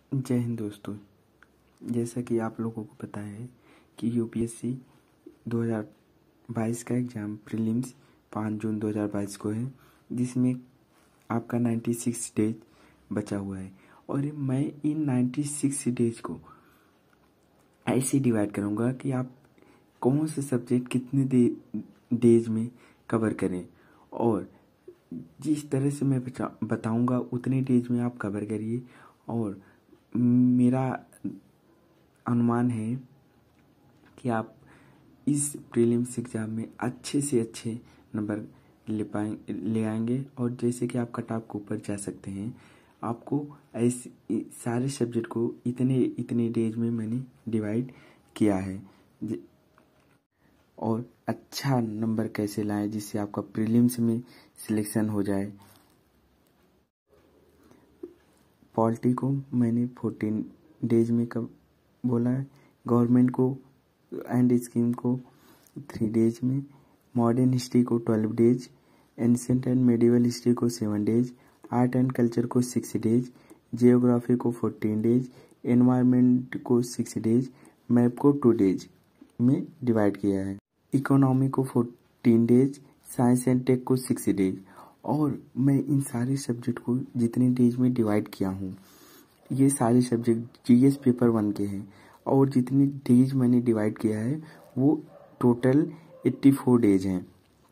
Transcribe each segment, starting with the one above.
जय हिंद दोस्तों। जैसा कि आप लोगों को पता है कि यूपीएससी 2022 का एग्ज़ाम प्रीलिम्स 5 जून 2022 को है, जिसमें आपका 96 डेज बचा हुआ है। और मैं इन 96 डेज को ऐसे डिवाइड करूँगा कि आप कौन से सब्जेक्ट कितने डेज में कवर करें, और जिस तरह से मैं बताऊँगा उतने डेज में आप कवर करिए। और मेरा अनुमान है कि आप इस प्रीलिम्स एग्ज़ाम में अच्छे से अच्छे नंबर ले आएंगे, और जैसे कि आप कट ऑफ के ऊपर जा सकते हैं। आपको ऐसे सारे सब्जेक्ट को इतने डेज में मैंने डिवाइड किया है, और अच्छा नंबर कैसे लाएं जिससे आपका प्रीलिम्स में सिलेक्शन हो जाए। पॉलिटी को मैंने 14 डेज में कब बोला है, गवर्नमेंट को एंड स्कीम को 3 डेज में, मॉडर्न हिस्ट्री को 12 days, ancient and medieval history को 7 डेज, आर्ट एंड कल्चर को 6 डेज, जियोग्राफी को 14 डेज, एनवायरनमेंट को 6 डेज, मैप को 2 डेज में डिवाइड किया है। इकोनॉमी को 14 डेज, साइंस एंड टेक को 6 डेज। और मैं इन सारे सब्जेक्ट को जितने डेज में डिवाइड किया हूँ, ये सारे सब्जेक्ट जीएस पेपर 1 के हैं, और जितनी डेज मैंने डिवाइड किया है वो टोटल 84 डेज हैं।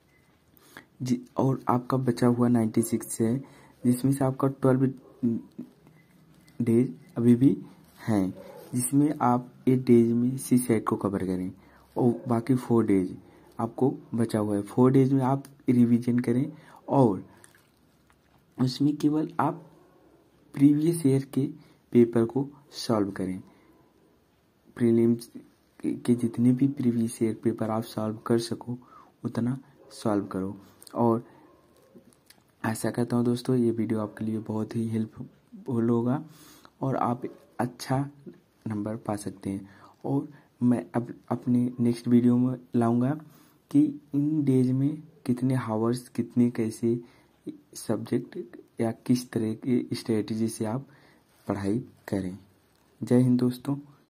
और आपका बचा हुआ 96 है, जिसमें से आपका 12 डेज अभी भी हैं, जिसमें आप 8 डेज में सी सेट को कवर करें, और बाकी 4 डेज आपको बचा हुआ है। 4 डेज में आप रिवीजन करें, और उसमें केवल आप प्रीवियस ईयर के पेपर को सॉल्व करें। प्रीलिम्स के जितने भी प्रीवियस ईयर पेपर आप सॉल्व कर सको उतना सॉल्व करो। और आशा करता हूँ दोस्तों ये वीडियो आपके लिए बहुत ही हेल्पफुल होगा, और आप अच्छा नंबर पा सकते हैं। और मैं अब अपने नेक्स्ट वीडियो में लाऊंगा कि इन डेज में कितने हावर्स, कितने कैसे सब्जेक्ट या किस तरह की स्ट्रेटजी से आप पढ़ाई करें। जय हिंद दोस्तों।